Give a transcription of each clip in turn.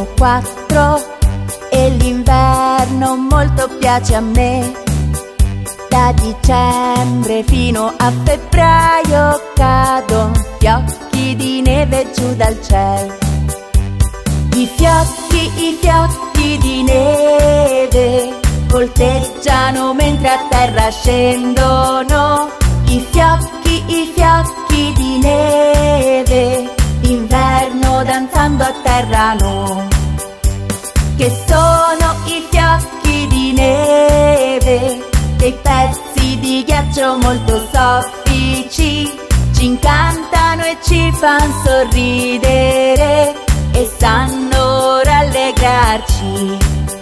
sono 4 e l'inverno molto piace a me. Da dicembre fino a febbraio cadono fiocchi di neve giù dal cielo. I fiocchi di neve volteggiano mentre a terra scendono. I fiocchi di neve d'inverno danzando atterrano. Che sono i fiocchi di neve, dei pezzi di ghiaccio molto soffici, ci incantano e ci fan sorridere e sanno rallegrarci.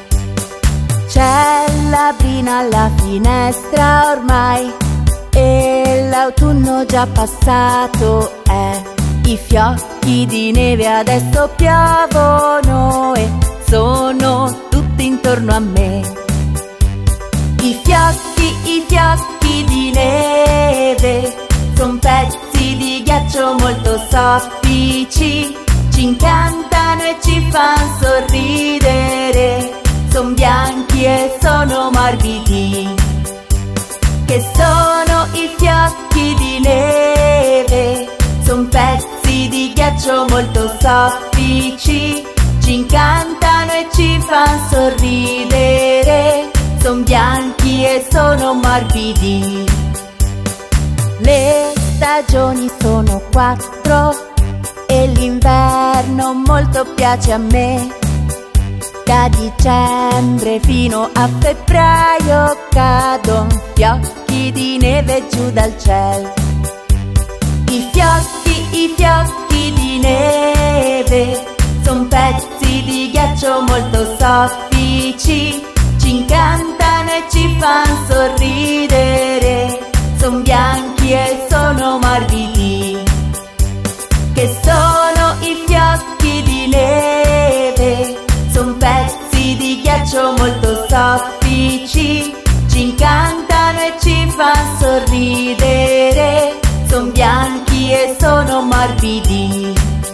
C'è la brina alla finestra ormai e l'autunno già passato è. I fiocchi di neve adesso piovono e sono tutti intorno a me. I fiocchi di neve son pezzi di ghiaccio molto soffici, ci incantano e ci fan sorridere, son bianchi e sono morbidi. Che sono i fiocchi di neve, son pezzi di ghiaccio molto soffici, ci incantano e ci fan sorridere, son bianchi e sono morbidi. Le stagioni sono 4 e l'inverno molto piace a me. Da dicembre fino a febbraio cadono fiocchi di neve giù dal cielo. I fiocchi di neve son pezzi di ghiaccio molto soffici, ci incantano e ci fan sorridere, son bianchi e sono morbidi. Che sono i fiocchi di neve, son pezzi di ghiaccio molto soffici, ci incantano e ci fan sorridere, son bianchi e sono morbidi.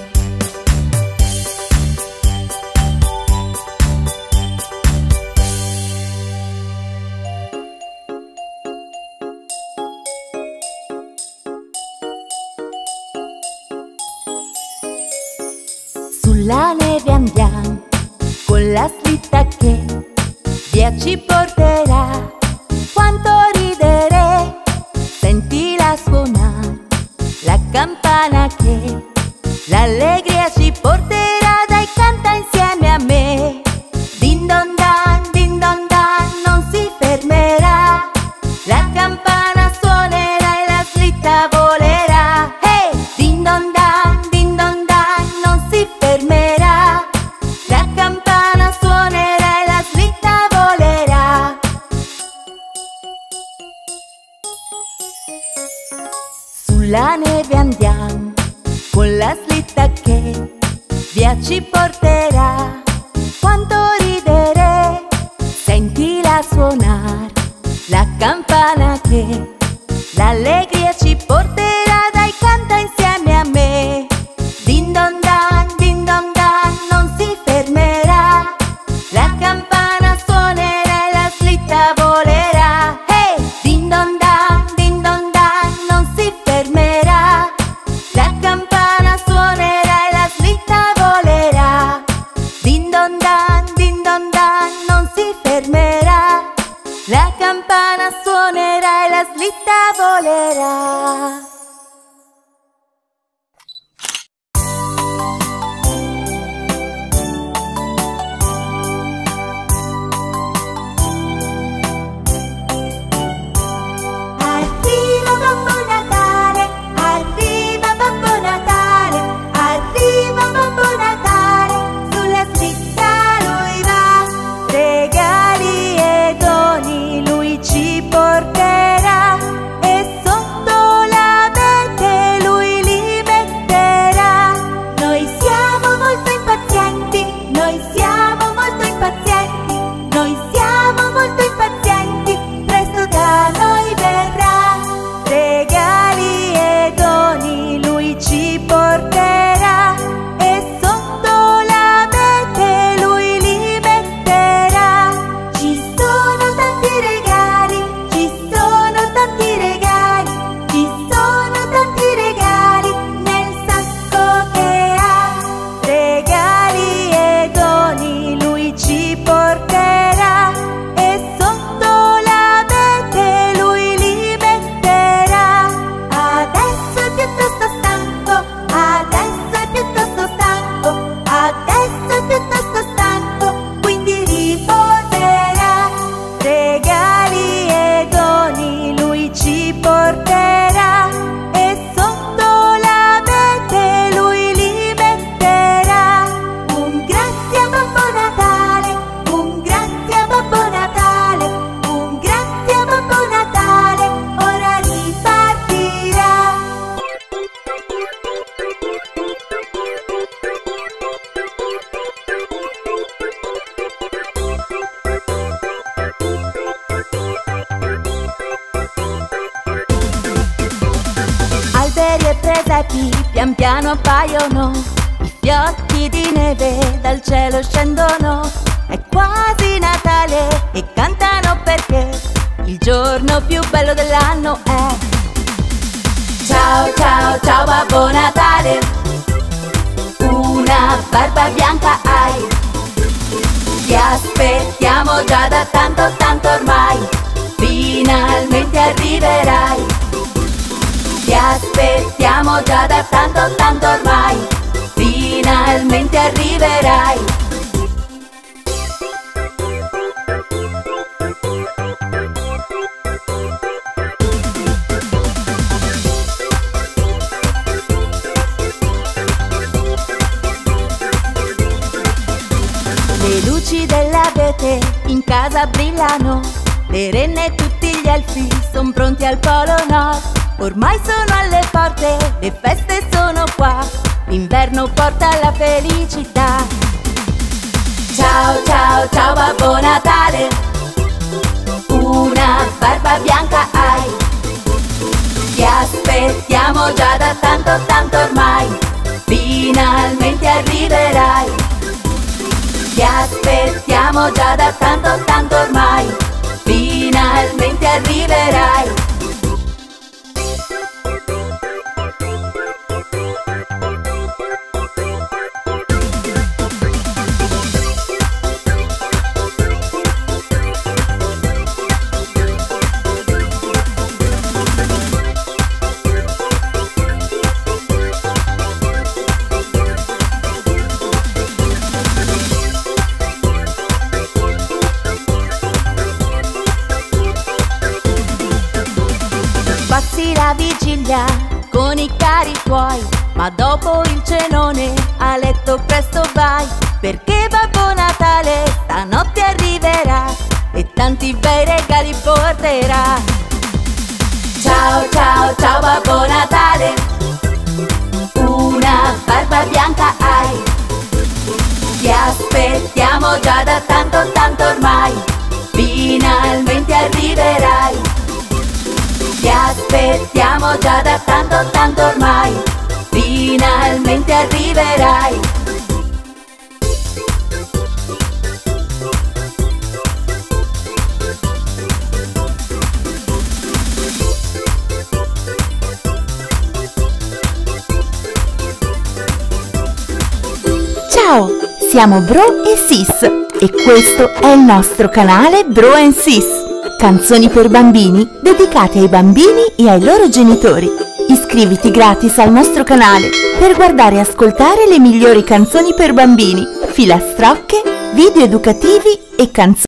Sulla neve andiamo con la slitta che via ci porterà. Quanto ridere, sentila suonare la campana che l'allegria ci porterà. Dai, canta insieme a me. Din don dan, non si fermerà. La campana suonerà e la slitta volerà. Hey! Din don dan, non si fermerà. La campana suonerà e la slitta volerà. Sulla neve andiamo con la slitta che via ci porterà. Quanto ridere, sentila suonare la campana che l'allegria ci porterà. Dai, canta insieme a me. Din don dan, non si fermerà. La campana suonerà e la slitta volerà. Hey! Din don dan, non si fermerà. La campana suonerà e la slitta volerà. Din don dan, non si fermerà. La campana suonerà e la slitta volerà. Arriva Babbo Natale, arriva Babbo Natale, arriva Babbo Natale, sulla slitta lui va, regali e doni lui ci porterà, e sotto l'albero pian piano appaiono, i fiocchi di neve dal cielo scendono. È quasi Natale e cantano perché il giorno più bello dell'anno è. Ciao ciao ciao Babbo Natale, una barba bianca hai. Ti aspettiamo già da tanto tanto ormai, finalmente arriverai. Ti aspettiamo già da tanto tanto ormai, finalmente arriverai. Le luci dell'abete in casa brillano, le renne e tutti gli elfi son pronti al Polo Nord. Ormai sono alle porte, le feste sono qua, l'inverno porta la felicità. Ciao ciao ciao Babbo Natale, una barba bianca hai. Ti aspettiamo già da tanto tanto ormai, finalmente arriverai. Ti aspettiamo già da tanto tanto ormai, finalmente arriverai. Passi la vigilia con i cari tuoi, ma dopo il cenone a letto presto vai, perché Babbo Natale stanotte arriverà e tanti bei regali porterà. Ciao ciao ciao Babbo Natale, una barba bianca hai. Ti aspettiamo già da tanto tanto ormai, finalmente arriverai. Ti aspettiamo già da tanto tanto ormai, finalmente arriverai. Ciao, siamo Bro e Sis e questo è il nostro canale Bro and Sis. Canzoni per bambini dedicate ai bambini e ai loro genitori. Iscriviti gratis al nostro canale per guardare e ascoltare le migliori canzoni per bambini, filastrocche, video educativi e canzoni.